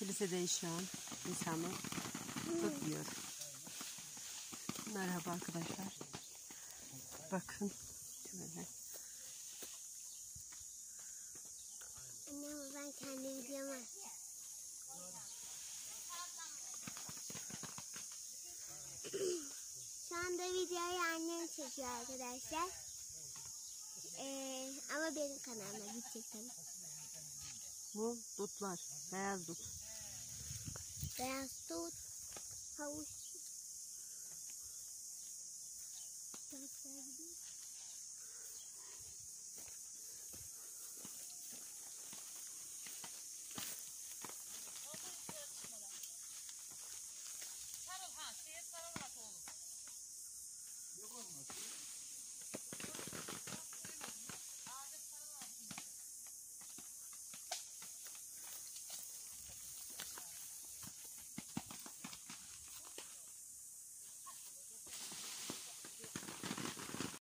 Kilisede işleyen insanı tut yiyor. Merhaba arkadaşlar. Bakın şöyle. Anne ben kendi videomu açacağım. Şu anda videoyu annem çekiyor arkadaşlar. Ama benim kanalıma gidecek tabii. Bu dutlar. Beyaz dut. Beyaz dut, havuç